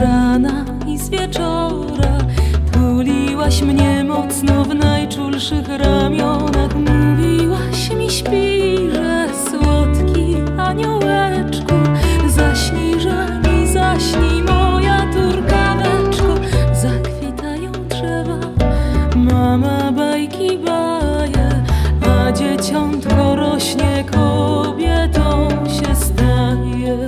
rana i z wieczora tuliłaś mnie mocno w najczulszych ramionach. Mówiłaś mi śpi, że słodki aniołeczku, zaśnij, żeni, zaśnij moja turkaweczko. Zakwitają drzewa, mama bajki baje, a dzieciątko rośnie, kobietą się staje.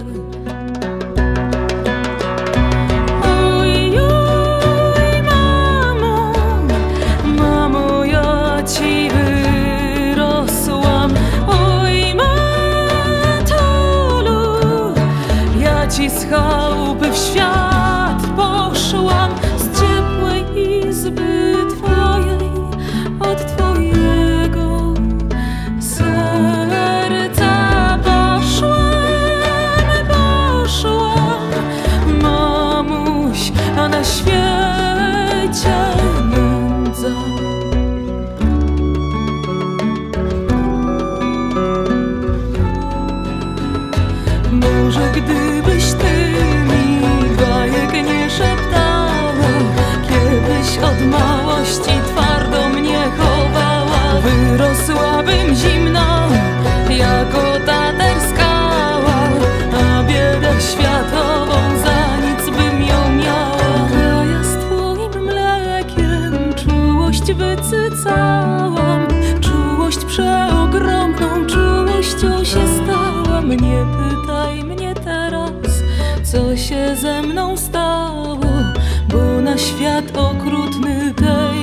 Z chałupy w świat poszłam, z ciepłej izby twojej, od twojego serca poszłam, mamuś, a na świecie nędza. Może gdybyś ty mi bajek nie szeptała, kiedyś od małości twardo mnie chowała, wyrosłabym zimno jako tater skała, a biedę światową za nic bym ją miała. A ja z twoim mlekiem czułość wycycałam, czułość przeogromną czułością się stałam. Nie pytaj mnie teraz, co się ze mną stało, bo na świat okrutny tej